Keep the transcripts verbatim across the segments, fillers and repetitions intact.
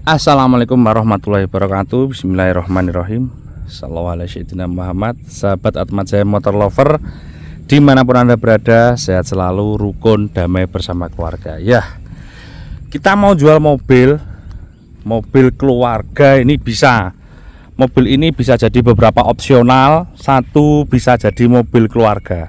Assalamualaikum warahmatullahi wabarakatuh. Bismillahirrahmanirrahim. Sallallahu alaihi Muhammad. Sahabat Atmat Jaya Motor Lover, dimanapun Anda berada, sehat selalu, rukun, damai bersama keluarga. Ya, kita mau jual mobil, mobil keluarga ini bisa. Mobil ini bisa jadi beberapa opsional. Satu bisa jadi mobil keluarga,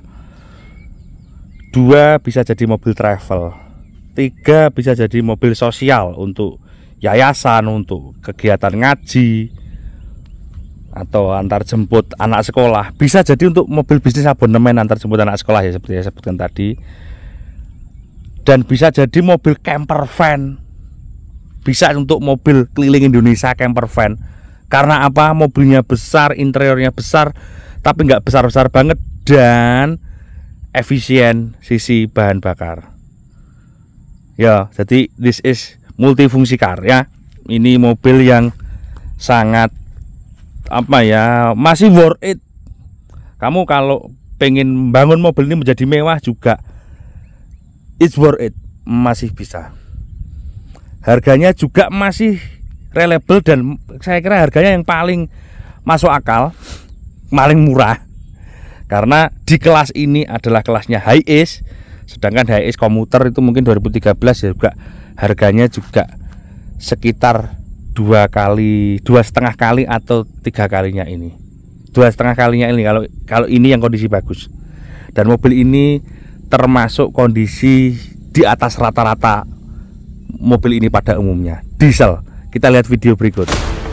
dua bisa jadi mobil travel, tiga bisa jadi mobil sosial untuk yayasan, untuk kegiatan ngaji atau antar jemput anak sekolah. Bisa jadi untuk mobil bisnis abonemen antar jemput anak sekolah, ya seperti saya sebutkan tadi. Dan bisa jadi mobil camper van, bisa untuk mobil keliling Indonesia camper van. Karena apa? Mobilnya besar, interiornya besar, tapi nggak besar-besar banget dan efisien sisi bahan bakar. Ya, jadi this is multifungsi car ya. Ini mobil yang sangat apa ya, masih worth it. Kamu kalau pengen bangun mobil ini menjadi mewah juga, it's worth it, masih bisa. Harganya juga masih reliable dan saya kira harganya yang paling masuk akal, paling murah. Karena di kelas ini adalah kelasnya high ace, sedangkan high ace komuter itu mungkin dua ribu tiga belas ya, juga harganya juga sekitar dua kali, dua setengah kali atau tiga kalinya ini, dua setengah kalinya ini kalau kalau ini yang kondisi bagus. Dan mobil ini termasuk kondisi di atas rata-rata mobil ini pada umumnya, diesel. Kita lihat video berikut.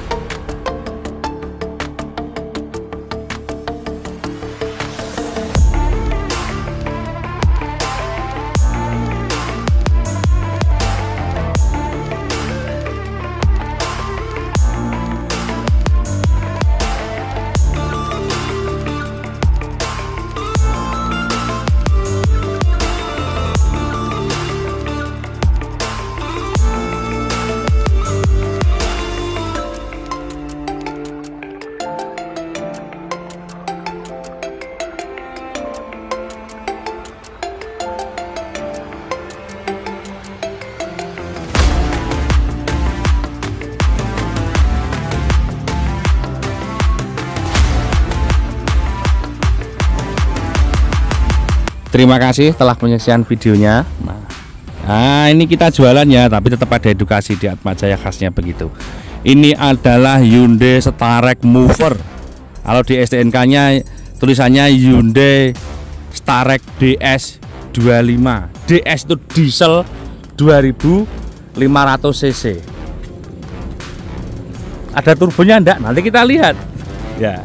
Terima kasih telah menyaksikan videonya. Nah, ini kita jualan ya, tapi tetap ada edukasi di Atmat Jaya, khasnya begitu. Ini adalah Hyundai Starex Mover. Kalau di S T N K-nya tulisannya Hyundai Starex D S dua puluh lima. D S itu diesel dua ribu lima ratus cc. Ada turbonya enggak? Nanti kita lihat. Ya.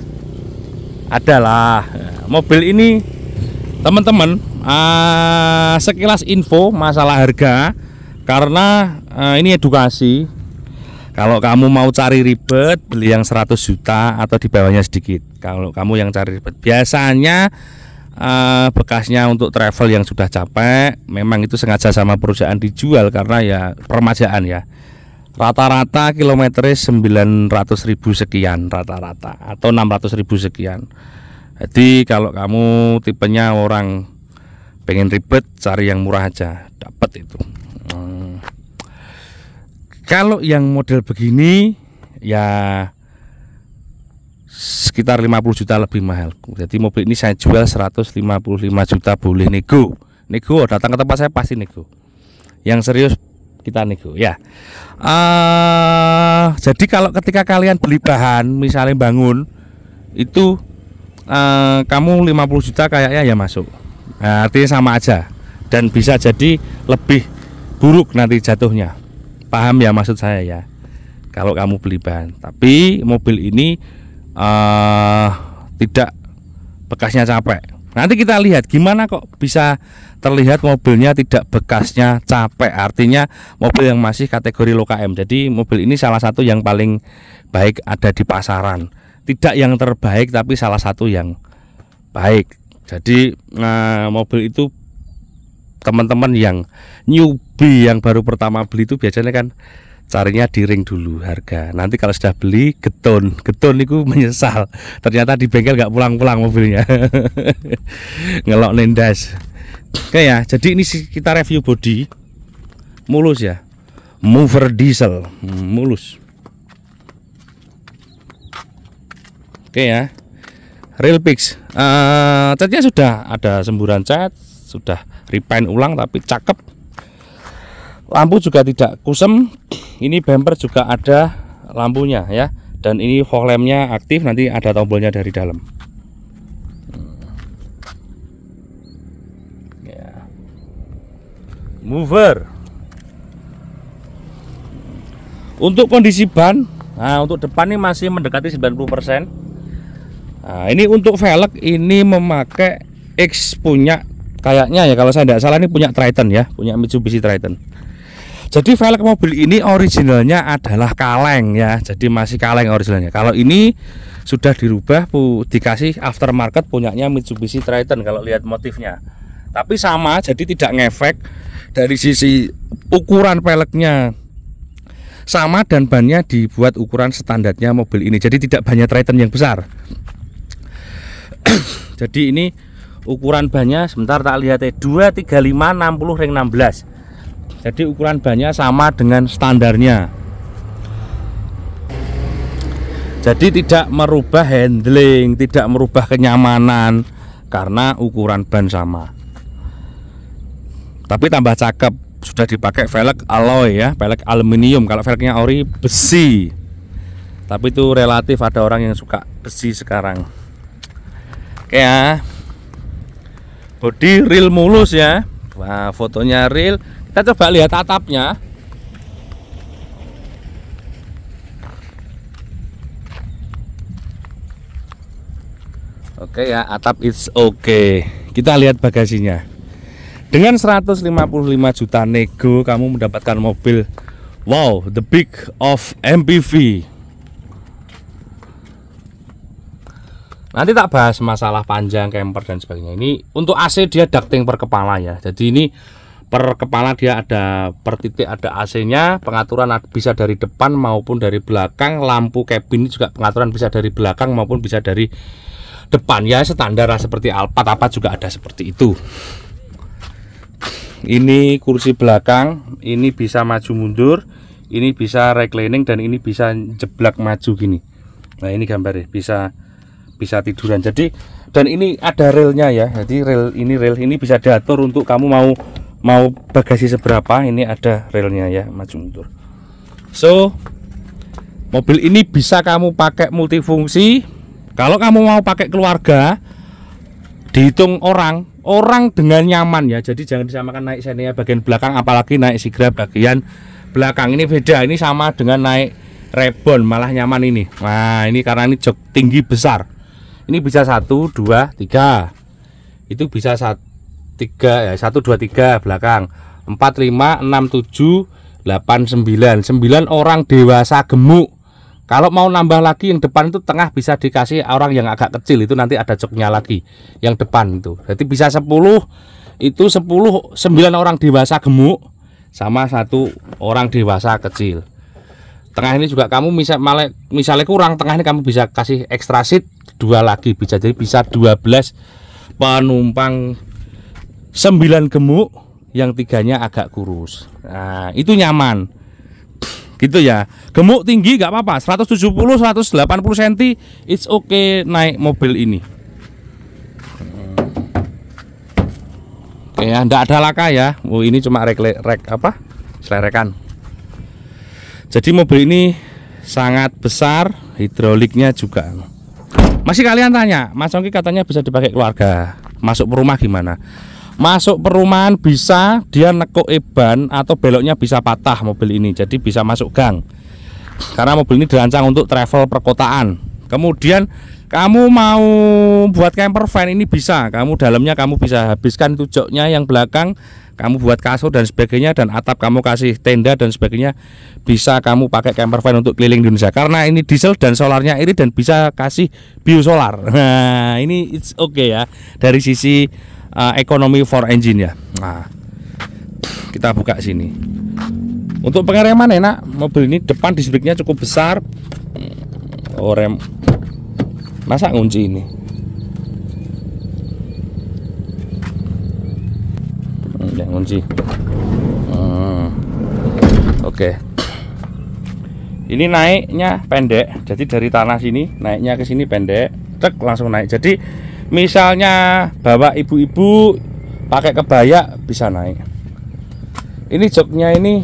Adalah mobil ini teman-teman, uh, sekilas info masalah harga, karena uh, ini edukasi. Kalau kamu mau cari ribet, beli yang seratus juta atau di bawahnya sedikit. Kalau kamu yang cari ribet, biasanya uh, bekasnya untuk travel yang sudah capek, memang itu sengaja sama perusahaan dijual karena ya permajaan ya. Rata-rata kilometernya sembilan ratus ribu sekian rata-rata, atau enam ratus ribu sekian. Jadi kalau kamu tipenya orang pengen ribet, cari yang murah aja, dapat itu. Hmm. Kalau yang model begini ya sekitar lima puluh juta lebih mahal. Jadi mobil ini saya jual seratus lima puluh lima juta, boleh nego. Nego, datang ke tempat saya pasti nego. Yang serius kita nego ya. Uh, jadi kalau ketika kalian beli bahan, misalnya bangun itu, Uh, kamu lima puluh juta kayaknya ya masuk, nah, artinya sama aja dan bisa jadi lebih buruk nanti jatuhnya. Paham ya maksud saya ya, kalau kamu beli bahan. Tapi mobil ini uh, tidak, bekasnya capek. Nanti kita lihat gimana kok bisa terlihat mobilnya tidak bekasnya capek, artinya mobil yang masih kategori low K M. Jadi mobil ini salah satu yang paling baik ada di pasaran. Tidak yang terbaik, tapi salah satu yang baik. Jadi nah, mobil itu teman-teman yang newbie, yang baru pertama beli itu biasanya kan carinya di ring dulu harga. Nanti kalau sudah beli getun, getun itu menyesal. Ternyata di bengkel nggak pulang-pulang mobilnya. Ngelok nendas. Oke ya, jadi ini kita review body mulus ya. mover diesel, hmm, mulus. Oke ya, real fix. Uh, catnya sudah ada semburan cat, sudah repaint ulang tapi cakep. Lampu juga tidak kusem. Ini bumper juga ada lampunya ya, dan ini fog lampnya aktif, nanti ada tombolnya dari dalam. Ya. Mover. Untuk kondisi ban, nah untuk depan ini masih mendekati sembilan puluh persen. Nah, ini untuk velg ini memakai X punya, kayaknya ya kalau saya tidak salah ini punya Triton ya, punya Mitsubishi Triton. Jadi velg mobil ini originalnya adalah kaleng ya, jadi masih kaleng originalnya. Kalau ini sudah dirubah, pu, dikasih aftermarket punyanya Mitsubishi Triton kalau lihat motifnya. Tapi sama, jadi tidak ngefek dari sisi ukuran velgnya sama, dan bannya dibuat ukuran standarnya mobil ini. Jadi tidak bannya Triton yang besar. Jadi ini ukuran bannya, sebentar tak lihat ya, dua tiga lima enam puluh ring enam belas. Jadi ukuran bannya sama dengan standarnya. Jadi tidak merubah handling, tidak merubah kenyamanan karena ukuran ban sama. Tapi tambah cakep, sudah dipakai velg alloy ya, velg aluminium. Kalau velgnya ori besi. Tapi itu relatif, ada orang yang suka besi sekarang. Oke ya, bodi real mulus ya. Wah, fotonya real. Kita coba lihat atapnya. Oke ya, atap it's okay. Kita lihat bagasinya. Dengan seratus lima puluh lima juta nego kamu mendapatkan mobil wow, the big of M P V. Nanti tak bahas masalah panjang, camper dan sebagainya. Ini untuk A C dia ducting per kepala ya. Jadi ini per kepala dia ada per titik ada A C-nya. Pengaturan bisa dari depan maupun dari belakang. Lampu cabin juga pengaturan bisa dari belakang maupun bisa dari depan ya, standar seperti Alphard apa juga ada seperti itu. Ini kursi belakang, ini bisa maju mundur, ini bisa reclining, dan ini bisa jeblak maju gini. Nah ini gambarnya, bisa bisa tiduran. Jadi dan ini ada relnya ya, jadi rel ini rel ini bisa diatur untuk kamu mau mau bagasi seberapa, ini ada relnya ya, maju mundur. So mobil ini bisa kamu pakai multifungsi. Kalau kamu mau pakai keluarga, dihitung orang orang dengan nyaman ya. Jadi jangan disamakan naik Xenia bagian belakang apalagi naik Sigra bagian belakang. Ini beda, ini sama dengan naik Reborn, malah nyaman ini. Nah ini karena ini jok tinggi besar. Ini bisa satu, dua, tiga. Itu bisa satu, tiga ya, satu, dua, tiga belakang. Empat, lima, enam, tujuh, delapan, sembilan. Sembilan orang dewasa gemuk. Kalau mau nambah lagi yang depan itu tengah bisa dikasih orang yang agak kecil, itu nanti ada joknya lagi. Yang depan itu. Jadi bisa sepuluh, itu sepuluh, sembilan orang dewasa gemuk sama satu orang dewasa kecil. Tengah ini juga kamu misal, misalnya kurang tengah ini kamu bisa kasih extra seat dua lagi, bisa jadi bisa dua belas penumpang, sembilan gemuk, yang tiganya agak kurus. Nah itu nyaman gitu ya. Gemuk tinggi nggak apa-apa, seratus tujuh puluh, seratus delapan puluh sentimeter it's okay naik mobil ini. Oke ya, nggak ada laka ya. Oh ini cuma rek, rek apa selerekan. Jadi mobil ini sangat besar, hidroliknya juga. Masih kalian tanya, Mas Ongki katanya bisa dipakai keluarga. Masuk perumah gimana? Masuk perumahan bisa, dia nekuk eban atau beloknya bisa patah mobil ini. Jadi bisa masuk gang. Karena mobil ini dirancang untuk travel perkotaan. Kemudian kamu mau buat camper van ini bisa. Kamu dalamnya kamu bisa habiskan itu joknya yang belakang, kamu buat kasur dan sebagainya, dan atap kamu kasih tenda dan sebagainya. Bisa kamu pakai camper van untuk keliling Indonesia. Karena ini diesel dan solarnya irit dan bisa kasih biosolar. Nah, ini it's okay ya dari sisi uh, ekonomi for engine ya. Nah, kita buka sini. Untuk pengereman enak, mobil ini depan disc-brake-nya cukup besar. Oh, rem. Masa ngunci ini? Hmm, ya ngunci. Hmm. Oke. Ini naiknya pendek, jadi dari tanah sini naiknya ke sini pendek, cek langsung naik. Jadi misalnya bawa ibu-ibu pakai kebaya bisa naik. Ini joknya ini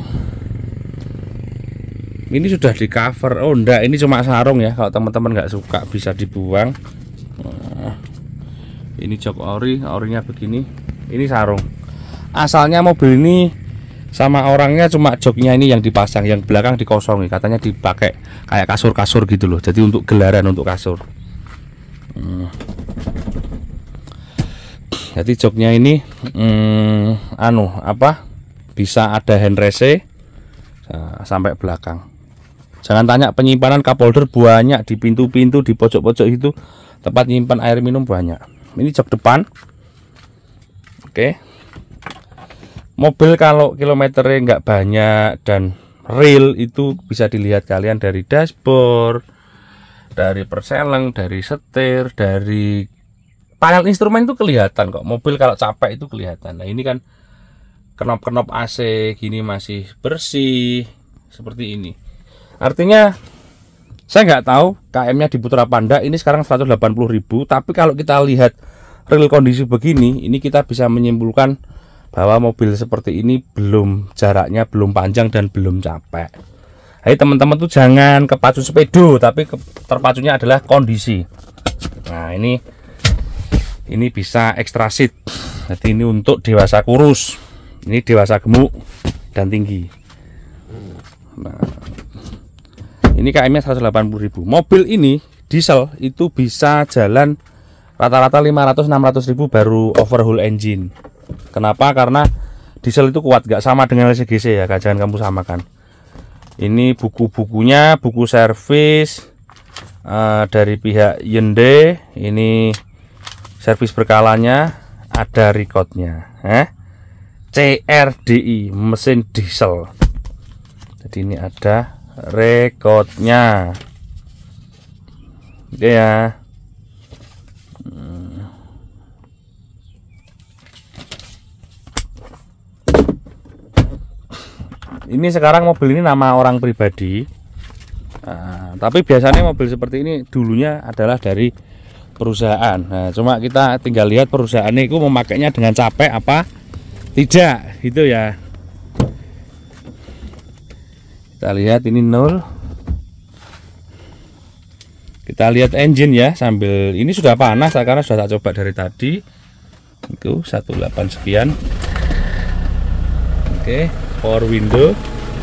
ini sudah di cover. Oh enggak, ini cuma sarung ya. Kalau teman-teman nggak suka bisa dibuang. Nah, ini jok ori, orinya begini. Ini sarung. Asalnya mobil ini sama orangnya cuma joknya ini yang dipasang, yang belakang dikosongi, katanya dipakai kayak kasur-kasur gitu loh, jadi untuk gelaran, untuk kasur. hmm. Jadi joknya ini hmm, anu apa bisa ada handrest nah, sampai belakang. Jangan tanya penyimpanan cup holder banyak di pintu-pintu, di pojok-pojok itu tempat nyimpan air minum banyak. Ini jok depan. Oke. Mobil kalau kilometernya nggak banyak dan real itu bisa dilihat kalian dari dashboard, dari perseleng, dari setir, dari panel instrumen itu kelihatan kok. Mobil kalau capek itu kelihatan. Nah ini kan knop-knop A C gini masih bersih seperti ini. Artinya saya nggak tahu K M-nya diputar apa enggak. Ini sekarang seratus delapan puluh ribu. Tapi kalau kita lihat real kondisi begini, ini kita bisa menyimpulkan bahwa mobil seperti ini belum jaraknya belum panjang dan belum capek. Hai teman-teman tuh jangan kepacu sepedo, tapi ke, terpacunya adalah kondisi. Nah ini ini bisa extra seat. Jadi ini untuk dewasa kurus, ini dewasa gemuk dan tinggi. Nah ini K M-nya seratus delapan puluh ribu. Mobil ini diesel itu bisa jalan rata-rata lima ratus sampai enam ratus ribu baru overhaul engine. Kenapa? Karena diesel itu kuat, gak sama dengan L C G C ya, jangan kamu samakan. Ini buku-bukunya, buku servis uh, dari pihak Hyundai. Ini servis berkalanya, ada recordnya, eh? C R D I, mesin diesel. Jadi ini ada recordnya, oke ya. Ini sekarang mobil ini nama orang pribadi, nah, tapi biasanya mobil seperti ini dulunya adalah dari perusahaan. Nah, cuma kita tinggal lihat perusahaan itu memakainya dengan capek apa tidak, gitu ya. Kita lihat ini nol. Kita lihat engine ya sambil ini sudah panas karena sudah tak coba dari tadi. Itu seratus delapan sekian. Oke. Power window,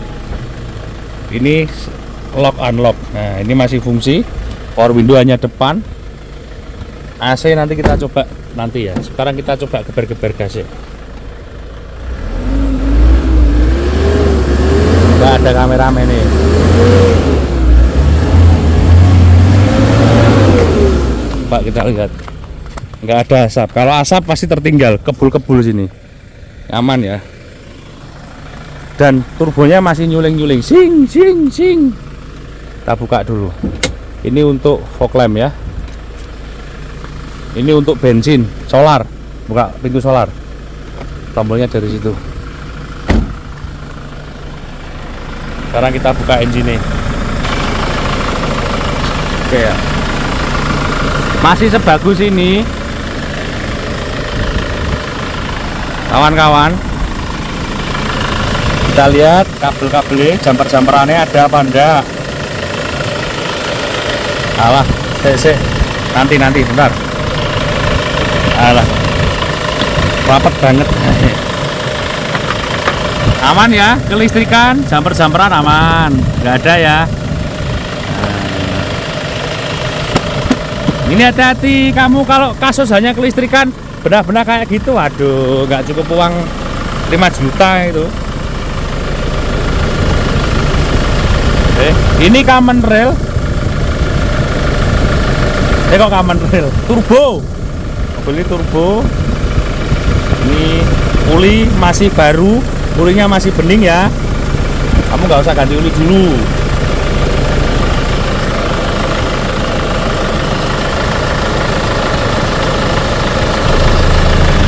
ini lock unlock. Nah ini masih fungsi. Power window hanya depan. A C nanti kita coba nanti ya. Sekarang kita coba geber-geber gasnya. Nggak ada kameramen nih. Pak kita lihat, nggak ada asap. Kalau asap pasti tertinggal, kebul-kebul sini. Aman ya. Dan turbonya masih nyuling-nyuling, sing sing sing. Kita buka dulu. Ini untuk fog lamp ya. Ini untuk bensin, solar. Buka pintu solar. Tombolnya dari situ. Sekarang kita buka engine. Oke ya. Masih sebagus ini, kawan-kawan. Kita lihat kabel-kabelnya, jumper-jumperannya ada apa enggak. Alah, sih nanti nanti bentar. Alah, rapet banget. Aman ya, kelistrikan, jumper-jumperan aman, nggak ada ya. Nah. Ini hati-hati kamu kalau kasus hanya kelistrikan benar-benar kayak gitu, waduh, nggak cukup uang lima juta itu. Eh, ini common rail. Eh kok common rail? Turbo. Mobil ini turbo. Ini uli masih baru, ulinya masih bening ya. Kamu nggak usah ganti uli dulu.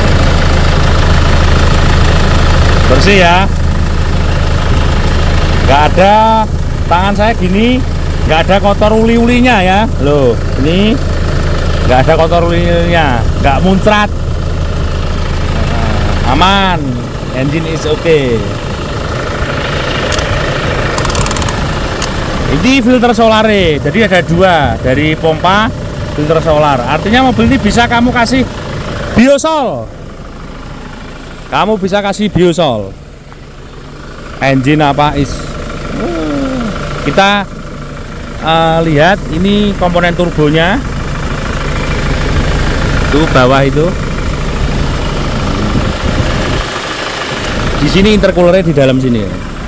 Bersih ya. nggak ada tangan saya gini, nggak ada kotor uli-ulinya ya. Loh, ini nggak ada kotor uli-ulinya, nggak muncrat. Nah, aman, engine is okay. Ini filter solare, jadi ada dua dari pompa filter solar. Artinya mobil ini bisa kamu kasih biosol. Kamu bisa kasih biosol. Engine apa is? Kita uh, lihat ini komponen turbonya. Itu bawah itu. Di sini intercoolernya di dalam sini.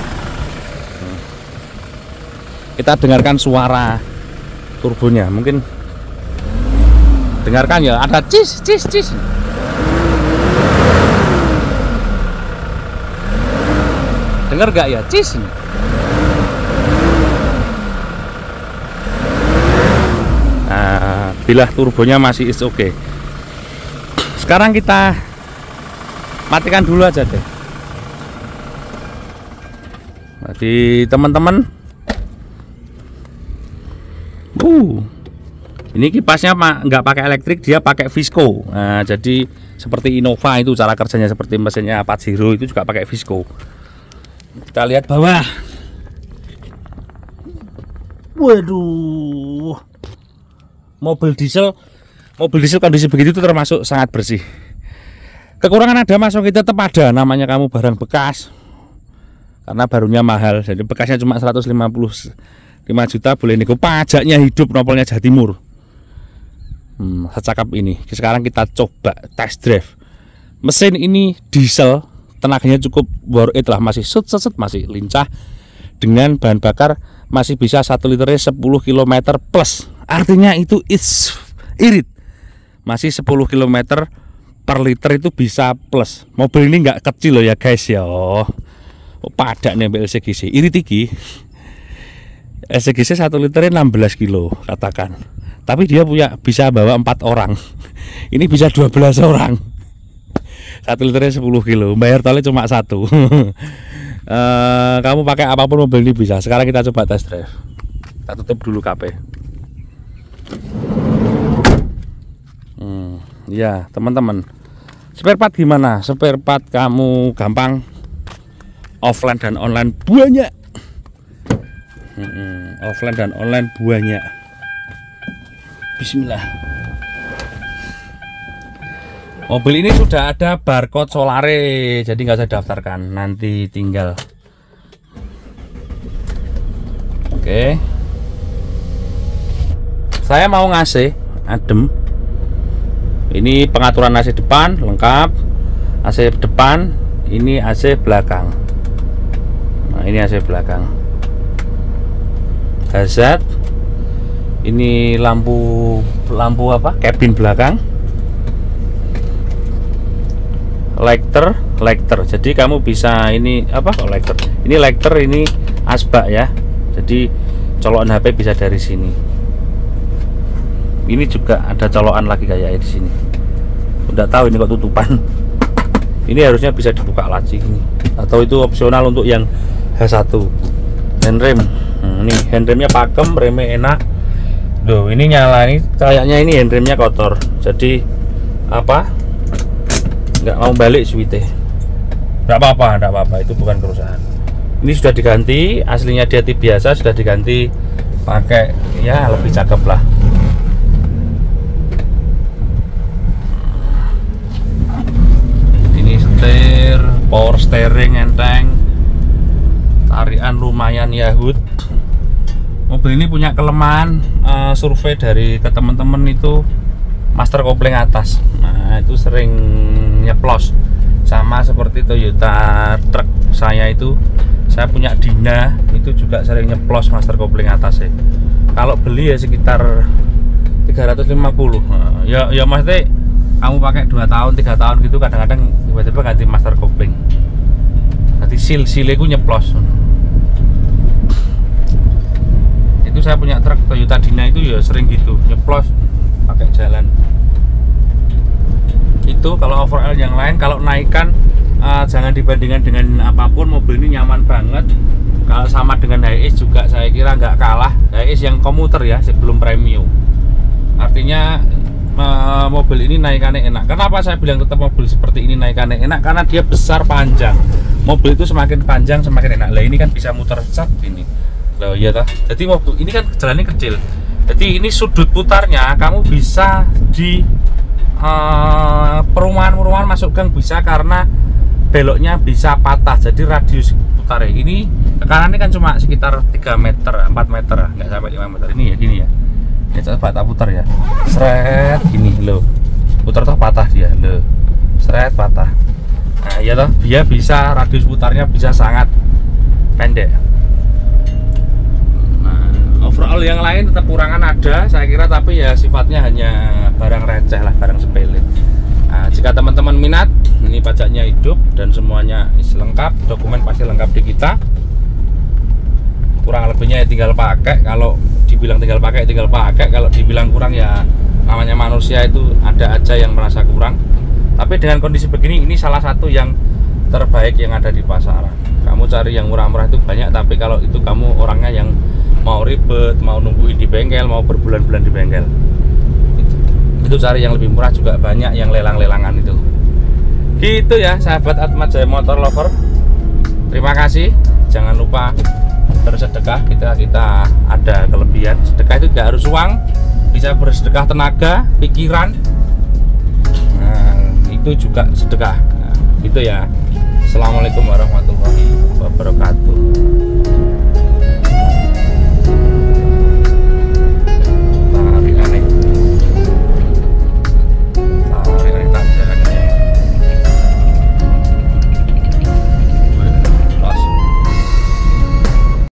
Kita dengarkan suara turbonya, mungkin dengarkan ya, ada cis cis cis. Dengar gak ya cis? Nah, bila turbonya masih is oke. Sekarang kita matikan dulu aja deh. Jadi teman-teman, uh, ini kipasnya nggak pakai elektrik, dia pakai visco. Nah, jadi seperti Innova itu cara kerjanya, seperti mesinnya Pajero itu juga pakai visco. Kita lihat bawah. Waduh, mobil diesel, mobil diesel kondisi begitu itu termasuk sangat bersih. Kekurangan ada, masuk kita tetap ada, namanya kamu barang bekas, karena barunya mahal, jadi bekasnya cuma seratus lima puluh lima juta, boleh nego, pajaknya hidup, nopolnya Jawa Timur. Hmm, secakap ini. Sekarang kita coba test drive. Mesin ini diesel, tenaganya cukup worth it lah, masih set set masih lincah, dengan bahan bakar masih bisa satu liternya sepuluh kilometer plus. Artinya itu is irit, masih sepuluh kilometer per liter itu bisa plus. Mobil ini nggak kecil loh ya guys ya. Oh, padak nih L C G C, irit iki. L C G C satu liternya enam belas kilo katakan, tapi dia punya bisa bawa empat orang. Ini bisa dua belas orang. Satu liternya sepuluh kilo, bayar tolnya cuma satu. uh, Kamu pakai apapun mobil ini bisa. Sekarang kita coba test drive. Kita tutup dulu K P. Hmm, ya teman-teman, spare part gimana? Spare part kamu gampang, offline dan online banyak. Hmm, offline dan online banyak. Bismillah. Mobil ini sudah ada barcode solare, jadi nggak usah daftarkan, nanti tinggal. Oke, saya mau ngasih adem. Ini pengaturan A C depan lengkap, A C depan, ini A C belakang. Nah, ini A C belakang. Hazard, ini lampu lampu apa? Kabin belakang. Lighter, lighter. Jadi kamu bisa ini apa? Oh, lighter. Ini lighter, ini asbak ya. Jadi colokan H P bisa dari sini. Ini juga ada colokan lagi kayak di sini. Udah tahu ini kok tutupan. Ini harusnya bisa dibuka lagi ini. Atau itu opsional untuk yang H satu. Handrem. Hmm, ini handremnya pakem, remnya enak. Duh, ini nyala ini kayaknya ini handremnya kotor. Jadi apa? Nggak mau balik suite. Nggak apa-apa, nggak apa-apa, itu bukan kerusakan. Ini sudah diganti, aslinya dia tip biasa, sudah diganti pakai ya lebih cakep lah. Ini setir, power steering enteng, tarikan lumayan Yahud. Mobil ini punya kelemahan, uh, survei dari ke teman-teman itu master kopling atas. Nah, itu sering nyeplos, sama seperti Toyota truk saya itu. Saya punya Dina, itu juga sering nyeplos master kopling atas ya. Kalau beli ya sekitar tiga ratus lima puluh. Nah, ya ya maksudnya kamu pakai dua tahun, tiga tahun gitu, kadang-kadang tiba-tiba ganti master kopling. Nanti sil sileku nyeplos. Itu saya punya truk Toyota Dina itu ya sering gitu, nyeplos pakai jalan. Itu kalau overall yang lain, kalau naikkan uh, jangan dibandingkan dengan apapun, mobil ini nyaman banget. Kalau sama dengan Hiace juga saya kira nggak kalah. Hiace yang komuter ya, sebelum premium. Artinya uh, mobil ini naikannya enak. Kenapa saya bilang tetap mobil seperti ini naikannya enak? Karena dia besar, panjang. Mobil itu semakin panjang semakin enak. Lah ini kan bisa muter cat ini. Loh iya toh. Jadi mobil ini kan jalannya kecil. Jadi ini sudut putarnya kamu bisa di uh, perumahan-perumahan masuk gang bisa, karena beloknya bisa patah. Jadi radius putarnya ini ke kanan ini kan cuma sekitar tiga meter, empat meter, nggak sampai lima meter. Ini ya gini ya. Ya coba tak putar ya. Seret gini loh. Putar toh patah dia loh. Seret patah. Nah, ya toh, dia bisa radius putarnya bisa sangat pendek. Nah, overall yang lain tetap kurangan ada saya kira, tapi ya sifatnya hanya barang receh lah, barang sepele. Nah, jika teman-teman minat, ini pajaknya hidup dan semuanya isi lengkap, dokumen pasti lengkap di kita. Kurang lebihnya ya tinggal pakai. Kalau dibilang tinggal pakai, tinggal pakai. Kalau dibilang kurang ya namanya manusia itu ada aja yang merasa kurang. Tapi dengan kondisi begini, ini salah satu yang terbaik yang ada di pasaran. Kamu cari yang murah-murah itu banyak, tapi kalau itu kamu orangnya yang mau ribet, mau nungguin di bengkel, mau berbulan-bulan di bengkel, itu cari yang lebih murah juga banyak, yang lelang-lelangan itu. Gitu ya sahabat Atma Jaya Motor Lover. Terima kasih. Jangan lupa bersedekah. Kita kita ada kelebihan. Sedekah itu tidak harus uang, bisa bersedekah tenaga, pikiran. Nah, itu juga sedekah. Nah, gitu ya. Assalamualaikum warahmatullahi wabarakatuh.